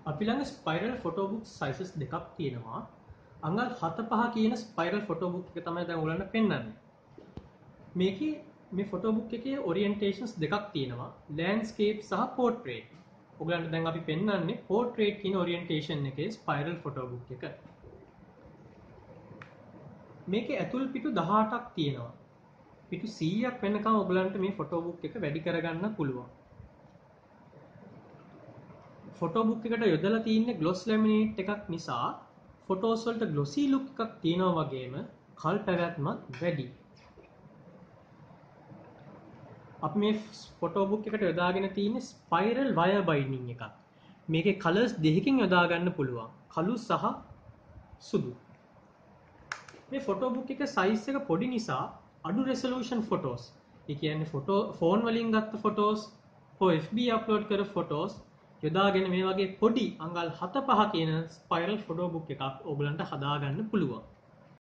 අපි ළඟ spiral photo book sizes දෙකක් තියෙනවා. අඟල් 7-5 කියන ස්පයිරල් ෆොටෝ බුක් එක තමයි දැන් ඔයගලන්ට පෙන්වන්නේ. මේකේ මේ ෆොටෝ බුක් එකේ ඔරියන්ටේෂන්ස් දෙකක් තියෙනවා. ලෑන්ඩ්ස්කේප් සහ පෝර්ට්‍රේට්. ඔයගලන්ට දැන් අපි පෙන්වන්නේ පෝර්ට්‍රේට් කියන ඔරියන්ටේෂන් එකේ ස්පයිරල් ෆොටෝ බුක් එක. මේකේ ඇතුල් පිටු 18ක් තියෙනවා. පිටු 100ක් වෙනකම් ඔයගලන්ට මේ ෆොටෝ බුක් එක වැඩි කරගන්න පුළුවන්. ෆොටෝ බුක් එකට යොදලා තියෙන්නේ ග්ලොස් ලැමිනේට් එකක් නිසා ෆොටෝස් වලට ග්ලොසි ලුක් එකක් තියෙනවා වගේම කල් පැවැත්මත් වැඩි. අපි මේ ෆොටෝ බුක් එකට යොදාගෙන තියෙන්නේ ස්පයිරල් වයර් බයින්ඩින් එකක්. මේකේ කලර්ස් දෙකකින් යොදා ගන්න පුළුවන්. කළු සහ සුදු. මේ ෆොටෝ බුක් එකේ සයිස් එක පොඩි නිසා අඩු රෙසලූෂන් ෆොටෝස්. ඒ කියන්නේ ෆෝන් වලින් ගත්ත ෆොටෝස්, FB අප්ලෝඩ් කර ෆොටෝස් යොදාගෙන මේ වගේ පොඩි අඟල් 7-5 කියන ස්පයිරල් ෆොටෝ බුක් එකක් ඕගලන්ට හදාගන්න පුළුවන්.